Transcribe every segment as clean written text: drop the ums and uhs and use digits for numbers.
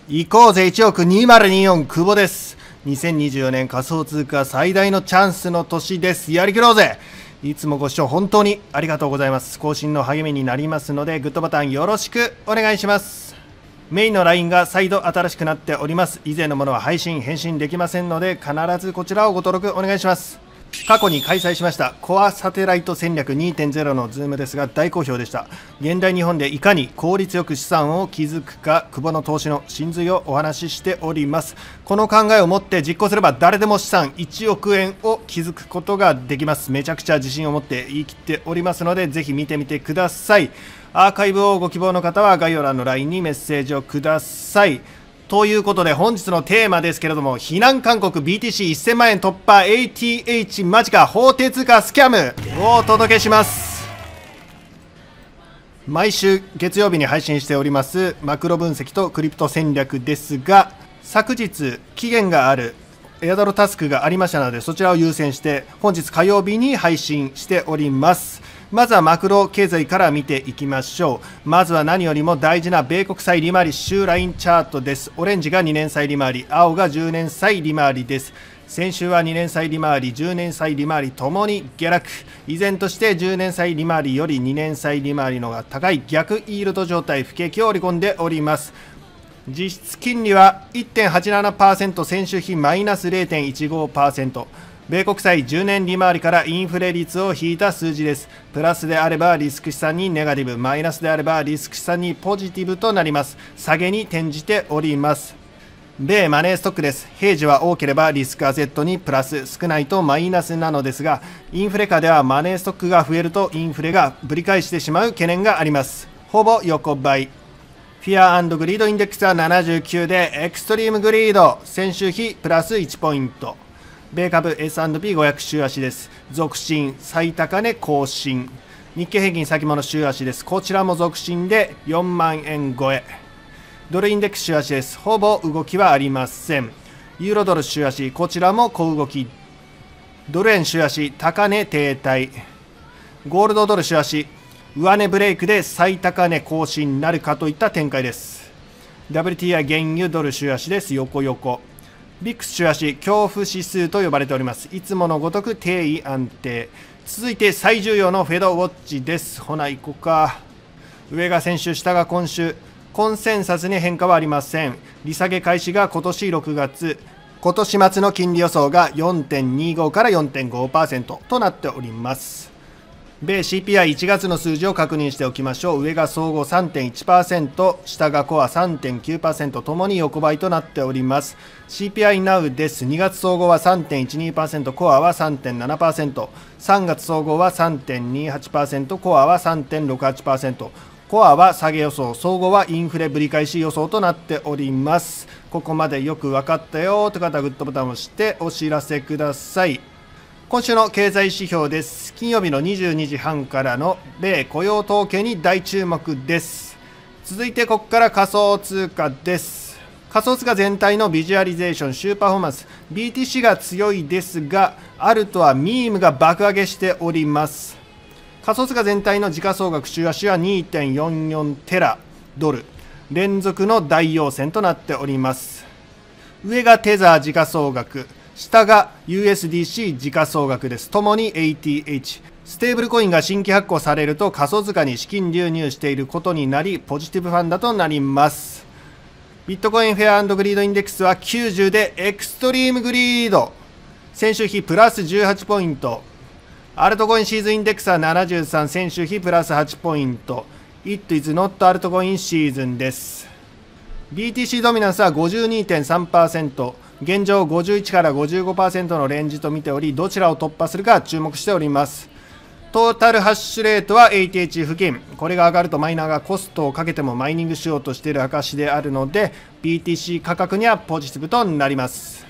行こうぜ1億2024久保です。2024年仮想通貨最大のチャンスの年です。やりきろうぜ。いつもご視聴本当にありがとうございます。更新の励みになりますのでグッドボタンよろしくお願いします。メインの LINE が再度新しくなっております。以前のものは配信返信できませんので必ずこちらをご登録お願いします。過去に開催しましたコアサテライト戦略 2.0 のズームですが大好評でした。現代日本でいかに効率よく資産を築くか、久保の投資の真髄をお話ししております。この考えを持って実行すれば誰でも資産1億円を築くことができます。めちゃくちゃ自信を持って言い切っておりますのでぜひ見てみてください。アーカイブをご希望の方は概要欄の LINE にメッセージをください。ということで本日のテーマですけれども、避難勧告 BTC1000 万円突破 ATH 間近法定通貨スキャムをお届けします。毎週月曜日に配信しておりますマクロ分析とクリプト戦略ですが、昨日期限があるエアドロタスクがありましたのでそちらを優先して本日火曜日に配信しております。まずはマクロ経済から見ていきましょう。まずは何よりも大事な米国債利回り週ラインチャートです。オレンジが2年債利回り、青が10年債利回りです。先週は2年債利回り、10年債利回りともに下落。依然として10年債利回りより2年債利回りの方が高い逆イールド状態、不景気を織り込んでおります。実質金利は 1.87%、 先週比マイナス 0.15%。米国債10年利回りからインフレ率を引いた数字です。プラスであればリスク資産にネガティブ、マイナスであればリスク資産にポジティブとなります。下げに転じております。米マネーストックです。平時は多ければリスクアセットにプラス、少ないとマイナスなのですが、インフレ下ではマネーストックが増えるとインフレがぶり返してしまう懸念があります。ほぼ横ばい。フィア&グリードインデックスは79で、エクストリームグリード先週比プラス1ポイント。米株 S&P500 週足です。続伸、最高値更新。日経平均先物週足です。こちらも続伸で4万円超え。ドルインデックス週足です。ほぼ動きはありません。ユーロドル週足、こちらも小動き。ドル円週足、高値停滞。ゴールドドル週足、上値ブレイクで最高値更新になるかといった展開です。WTI 原油ドル週足です。横横。ビックス週足、恐怖指数と呼ばれております。いつものごとく定位安定。続いて最重要のフェドウォッチです。ほな行こうか。上が先週、下が今週。コンセンサスに変化はありません。利下げ開始が今年6月。今年末の金利予想が 4.25 から 4.5% となっております。米 CPI1 月の数字を確認しておきましょう。上が総合 3.1%、下がコア 3.9%、ともに横ばいとなっております。CPI Now です。2月総合は 3.12%、コアは 3.7%、3月総合は 3.28%、コアは 3.68%、コアは下げ予想、総合はインフレぶり返し予想となっております。ここまでよく分かったよという方はグッドボタンを押してお知らせください。今週の経済指標です。金曜日の22時半からの米雇用統計に大注目です。続いてここから仮想通貨です。仮想通貨全体のビジュアリゼーション、週パフォーマンス、BTC が強いですが、アルトはミームが爆上げしております。仮想通貨全体の時価総額週足は 2.44 テラドル。連続の大陽線となっております。上がテザー時価総額。下が USDC 時価総額です。ともに ATH。ステーブルコインが新規発行されると仮想通貨に資金流入していることになり、ポジティブファンダとなります。ビットコインフェア&グリードインデックスは90でエクストリームグリード。先週比プラス18ポイント。アルトコインシーズンインデックスは73、先週比プラス8ポイント。It is not アルトコインシーズンです。BTC ドミナンスは 52.3%。現状51から 55% のレンジと見ており、どちらを突破するか注目しております。トータルハッシュレートは ATH 付近。これが上がるとマイナーがコストをかけてもマイニングしようとしている証であるので、BTC 価格にはポジティブとなります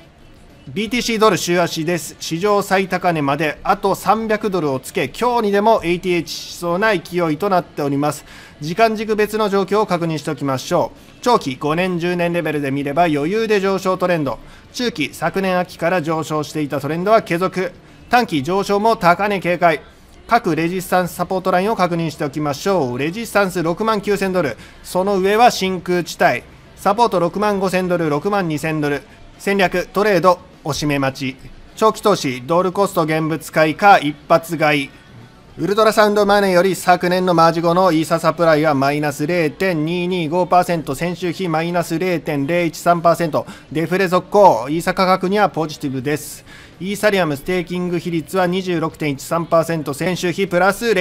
。BTC ドル週足です。史上最高値まであと300ドルをつけ、今日にでも ATH しそうな勢いとなっております。時間軸別の状況を確認しておきましょう。長期5年10年レベルで見れば余裕で上昇トレンド。中期昨年秋から上昇していたトレンドは継続。短期上昇も高値警戒。各レジスタンスサポートラインを確認しておきましょう。レジスタンス6万9000ドル。その上は真空地帯。 サポート6万5000ドル、6万2000ドル。戦略、トレード、おしめ待ち。長期投資、ドルコスト現物買いか一発買い。ウルトラサウンドマネーより昨年のマージ後のイーササプライはマイナス 0.225%、先週比マイナス 0.013%、デフレ続行、イーサ価格にはポジティブです。イーサリアムステーキング比率は 26.13%、先週比プラス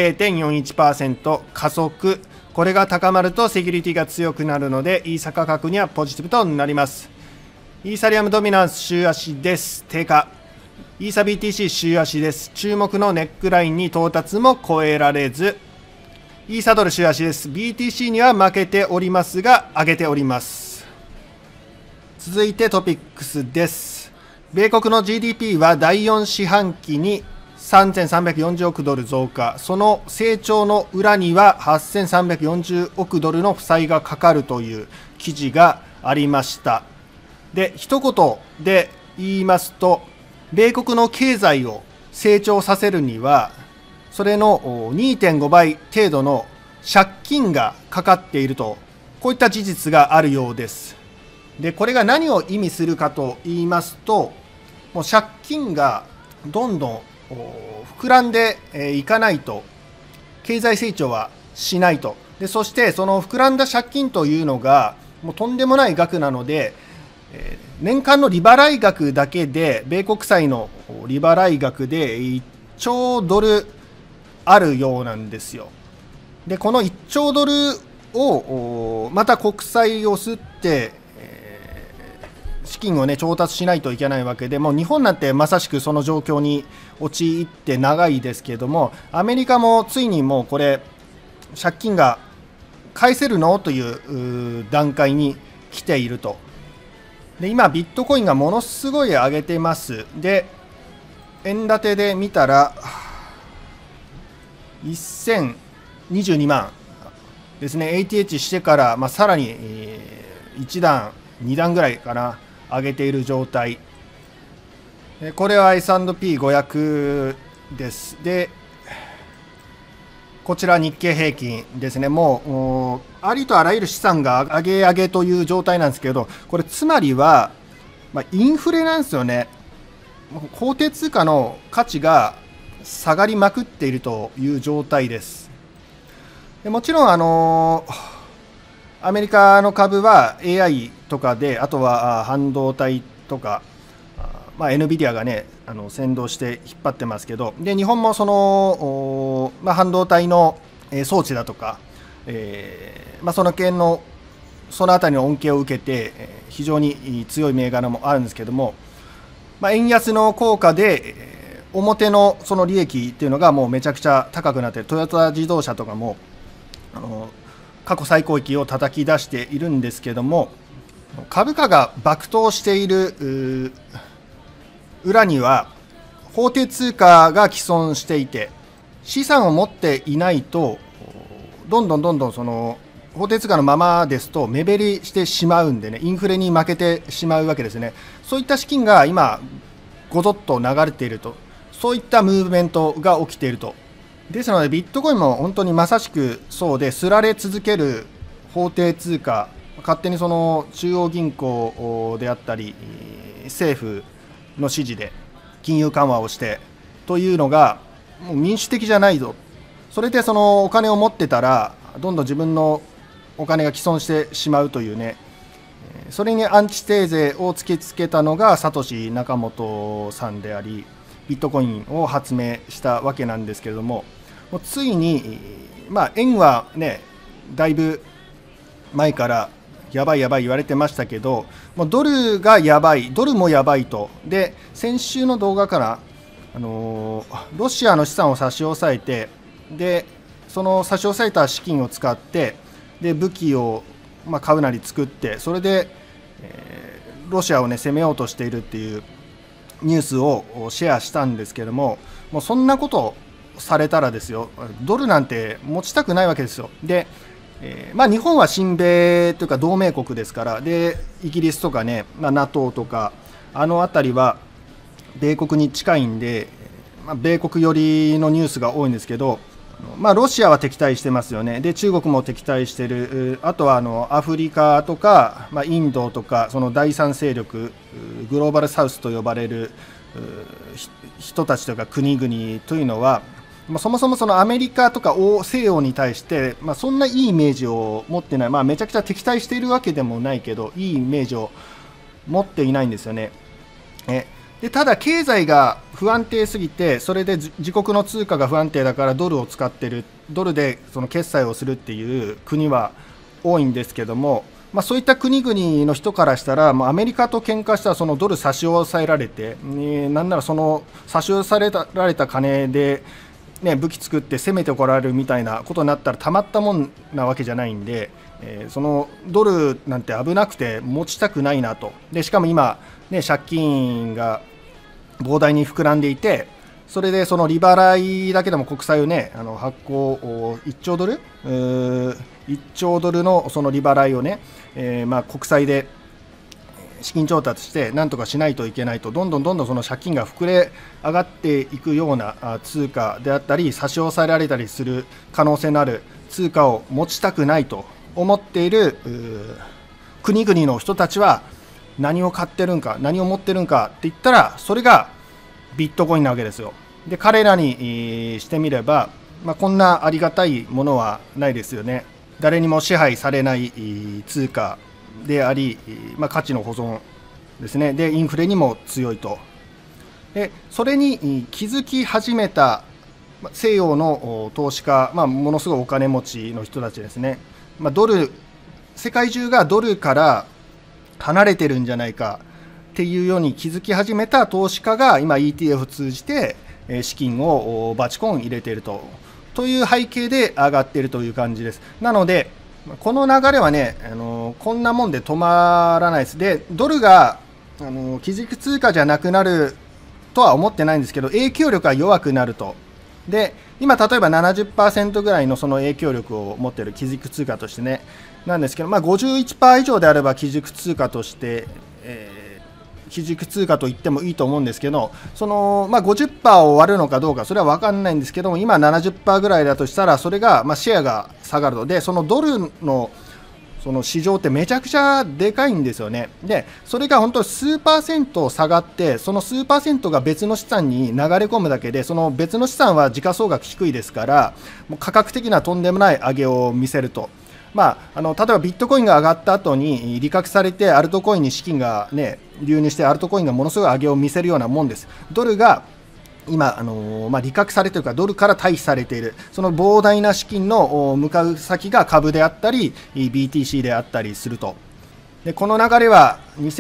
0.41%、加速。これが高まるとセキュリティが強くなるので、イーサ価格にはポジティブとなります。イーサリアムドミナンス週足です。低下。イーサ BTC 週足です。注目のネックラインに到達も超えられず、イーサドル週足です。BTC には負けておりますが、上げております。続いてトピックスです。米国の GDP は第4四半期に3340億ドル増加、その成長の裏には8340億ドルの負債がかかるという記事がありました。で、一言で言いますと、米国の経済を成長させるには、それの 2.5 倍程度の借金がかかっていると、こういった事実があるようです。で、これが何を意味するかと言いますと、もう借金がどんどん膨らんでいかないと、経済成長はしないと。で、そしてその膨らんだ借金というのが、もうとんでもない額なので、年間の利払い額だけで、米国債の利払い額で1兆ドルあるようなんですよ。で、この1兆ドルをまた国債を吸って、資金をね、調達しないといけないわけで、もう日本なんてまさしくその状況に陥って長いですけれども、アメリカもついにもうこれ、借金が返せるのという段階に来ていると。で、今、ビットコインがものすごい上げてます。で、円建てで見たら、1022万ですね、ATH してから、さらに1段、2段ぐらいかな、上げている状態。これは S&P500 です。で、こちら日経平均ですね。もうありとあらゆる資産が上げ上げという状態なんですけど、これつまりは、インフレなんですよね。法定通貨の価値が下がりまくっているという状態です。でもちろんアメリカの株は AI とかで、あとは半導体とか、NVIDIA がね、先導して引っ張ってますけど、で日本もその、半導体の装置だとか、その件のそのあたりの恩恵を受けて、非常に強い銘柄もあるんですけども、円安の効果で、表のその利益っていうのがもうめちゃくちゃ高くなって、トヨタ自動車とかも過去最高益を叩き出しているんですけども、株価が爆投している裏には法定通貨が既存していて、資産を持っていないとどんどんその法定通貨のままですと目減りしてしまうんでね、インフレに負けてしまうわけですね。そういった資金が今ごぞっと流れていると、そういったムーブメントが起きていると。ですのでビットコインも本当にまさしくそうで、すられ続ける法定通貨、勝手にその中央銀行であったり政府の指示で金融緩和をしてというのがもう民主的じゃないぞ。それでそのお金を持ってたらどんどん自分のお金が既存してしまうというね、それにアンチテーゼを突きつけたのがサトシ・ナカモトさんであり、ビットコインを発明したわけなんですけれども、もうついに、円はね、だいぶ前からやばい言われてましたけど、もうドルがやばい、ドルもやばいと。で、先週の動画から、ロシアの資産を差し押さえて、でその差し押さえた資金を使って、で武器を買うなり作って、それで、ロシアをね攻めようとしているっていうニュースをシェアしたんですけども、もうそんなことされたらですよ、ドルなんて持ちたくないわけですよ。で日本は親米というか同盟国ですから、でイギリスとかね、NATO とかあの辺りは米国に近いんで、米国寄りのニュースが多いんですけど、 ロシアは敵対してますよね。で、中国も敵対してる。あとはアフリカとか、インドとか、その第三勢力、グローバルサウスと呼ばれる人たちとか国々というのは、そもそもそのアメリカとか西洋に対して、そんないいイメージを持ってない、めちゃくちゃ敵対しているわけでもないけど、いいイメージを持っていないんですよね。でただ、経済が不安定すぎて、それで自国の通貨が不安定だからドルを使ってる、ドルでその決済をするっていう国は多いんですけども、そういった国々の人からしたら、アメリカと喧嘩したらそのドル差し押さえられて、なんならその差し押さえられた金で、武器作って攻めてこられるみたいなことになったらたまったもんなわけじゃないんで、そのドルなんて危なくて持ちたくないなと。でしかも今、借金が膨大に膨らんでいて、それでその利払いだけでも国債を発行1兆ドル1兆ドルのその利払いを国債で資金調達してなんとかしないといけないと、どんどんその借金が膨れ上がっていくような通貨であったり、差し押さえられたりする可能性のある通貨を持ちたくないと思っている国々の人たちは、何を買ってるんか、何を持ってるんかって言ったら、それがビットコインなわけですよ。で、彼らにしてみれば、こんなありがたいものはないですよね。誰にも支配されない通貨であり、価値の保存ですね。で、インフレにも強いと。で、それに気づき始めた西洋の投資家、ものすごいお金持ちの人たちですね。世界中がドルから離れてるんじゃないかっていうように気づき始めた投資家が今 ETF を通じて資金をバチコン入れているという背景で上がっているという感じです。なのでこの流れはね、こんなもんで止まらないです。で、ドルが基軸通貨じゃなくなるとは思ってないんですけど、影響力が弱くなると。で、今例えば 70% ぐらいのその影響力を持っている基軸通貨としてね、なんですけど、51% 以上であれば基軸通貨として、基軸通貨と言ってもいいと思うんですけど、その、50% を割るのかどうか、それは分かんないんですけども、今 70% ぐらいだとしたら、それが、シェアが下がるので、そのドルのその市場ってめちゃくちゃでかいんですよね。で、それが本当に数%下がって、その数%が別の資産に流れ込むだけで、その別の資産は時価総額低いですから、もう価格的なとんでもない上げを見せると。例えばビットコインが上がった後に利確されてアルトコインに資金が流入してアルトコインがものすごい上げを見せるようなもんです。ドルが今、利確されているか、ドルから退避されている、その膨大な資金の向かう先が株であったり、BTC であったりすると。で、この流れは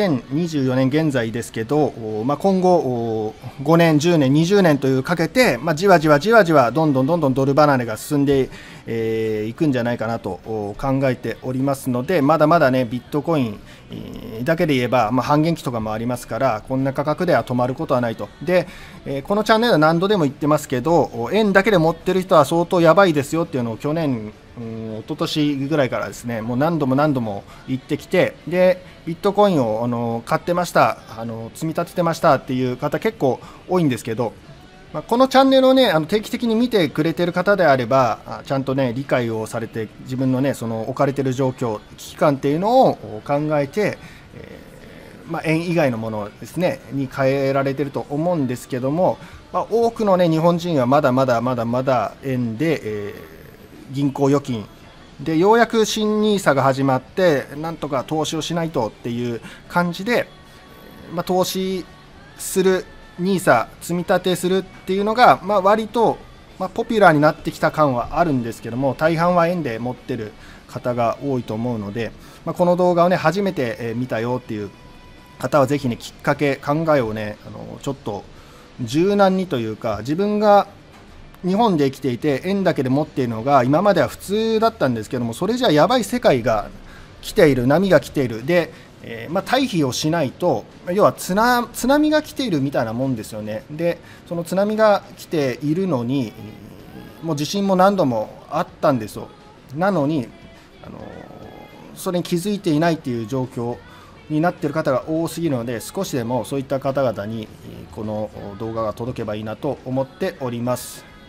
2024年現在ですけど、今後5年、10年、20年というかけて、じわじわどんどんドル離れが進んでいくんじゃないかなと考えておりますので、まだまだね、ビットコインだけで言えば、半減期とかもありますから、こんな価格では止まることはないと。で、このチャンネルは何度でも言ってますけど、円だけで持ってる人は相当やばいですよっていうのを去年、一昨年ぐらいからですね、もう何度も言ってきて、でビットコインを買ってました、積み立ててましたっていう方結構多いんですけど、このチャンネルをね、定期的に見てくれてる方であれば、ちゃんとね理解をされて、自分のねその置かれてる状況、危機感っていうのを考えて、円以外のものですねに変えられてると思うんですけども、多くのね日本人はまだまだ円で、銀行預金でようやく新ニーサが始まって、なんとか投資をしないとっていう感じで、投資するニーサ積み立てするっていうのが、割と、ポピュラーになってきた感はあるんですけども、大半は円で持ってる方が多いと思うので、この動画をね初めて見たよっていう方はぜひね、きっかけ考えをねちょっと柔軟にというか、自分が日本で生きていて円だけで持っているのが今までは普通だったんですけども、それじゃやばい世界が来ている、波が来ているで、退避をしないと、要は津波が来ているみたいなもんですよね。でその津波が来ているのに、もう地震も何度もあったんですよ。なのにそれに気づいていないっていう状況になっている方が多すぎるので、少しでもそういった方々にこの動画が届けばいいなと思っております。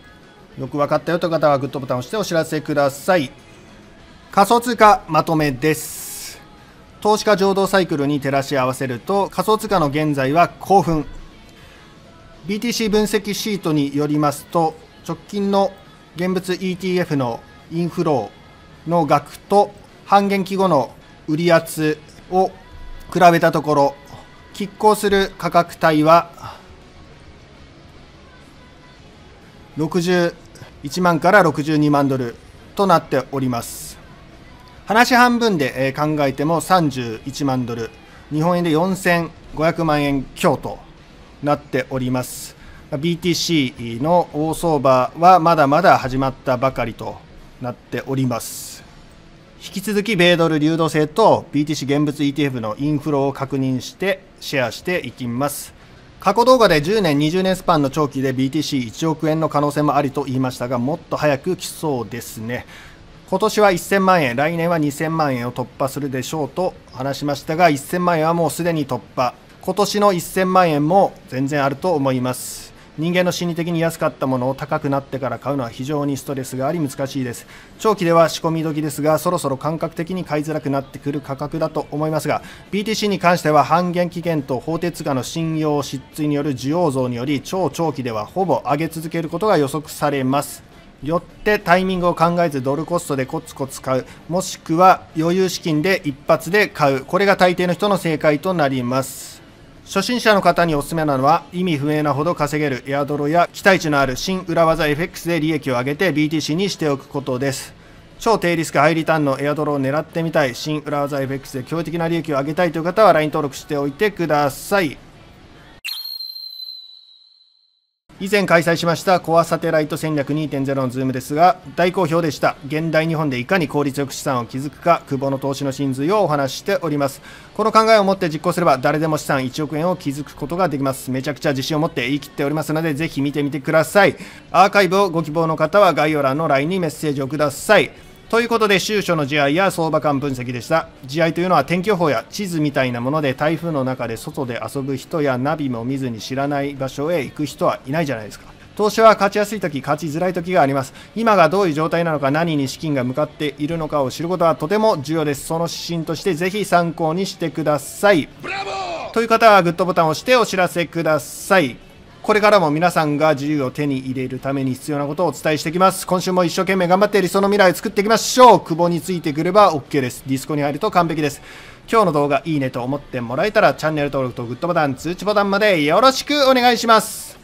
よく分かったよという方はグッドボタンを押してお知らせください。仮想通貨まとめです。投資家情動サイクルに照らし合わせると仮想通貨の現在は興奮。 BTC 分析シートによりますと、直近の現物 ETF のインフローの額と半減期後の売り圧を比べたところ、拮抗する価格帯は61万から62万ドルとなっております。話半分で考えても31万ドル、日本円で4500万円強となっております。 BTC の大相場はまだまだ始まったばかりとなっております。引き続き米ドル流動性と BTC 現物 ETF のインフロを確認してシェアしていきます。過去動画で10年20年スパンの長期で BTC1 億円の可能性もありと言いましたが、もっと早く来そうですね。今年は1000万円、来年は2000万円を突破するでしょうと話しましたが、1000万円はもうすでに突破。今年の1000万円も全然あると思います。人間の心理的に安かったものを高くなってから買うのは非常にストレスがあり難しいです。長期では仕込み時ですが、そろそろ感覚的に買いづらくなってくる価格だと思いますが、 BTC に関しては半減期限と法定通貨の信用失墜による需要増により、超長期ではほぼ上げ続けることが予測されます。よってタイミングを考えずドルコストでコツコツ買う、もしくは余裕資金で一発で買う、これが大抵の人の正解となります。初心者の方におすすめなのは、意味不明なほど稼げるエアドロや期待値のある新裏技 FX で利益を上げて BTC にしておくことです。超低リスクハイリターンのエアドロを狙ってみたい、新裏技 FX で驚異的な利益を上げたいという方は LINE 登録しておいてください。以前開催しましたコアサテライト戦略 2.0 のズームですが大好評でした。現代日本でいかに効率よく資産を築くか、久保の投資の真髄をお話ししております。この考えを持って実行すれば誰でも資産1億円を築くことができます。めちゃくちゃ自信を持って言い切っておりますので、ぜひ見てみてください。アーカイブをご希望の方は概要欄の LINE にメッセージをください。ということで、週初の地合いや相場感分析でした。地合いというのは天気予報や地図みたいなもので、台風の中で外で遊ぶ人やナビも見ずに知らない場所へ行く人はいないじゃないですか。投資は勝ちやすい時、勝ちづらい時があります。今がどういう状態なのか、何に資金が向かっているのかを知ることはとても重要です。その指針としてぜひ参考にしてください。という方はグッドボタンを押してお知らせください。これからも皆さんが自由を手に入れるために必要なことをお伝えしていきます。今週も一生懸命頑張って理想の未来を作っていきましょう。久保についてくれば OK です。ディスコに入ると完璧です。今日の動画いいねと思ってもらえたらチャンネル登録とグッドボタン、通知ボタンまでよろしくお願いします。